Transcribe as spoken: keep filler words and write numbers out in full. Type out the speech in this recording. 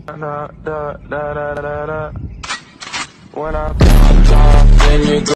Da, da, da, da, da, da. When I pop off, then you go.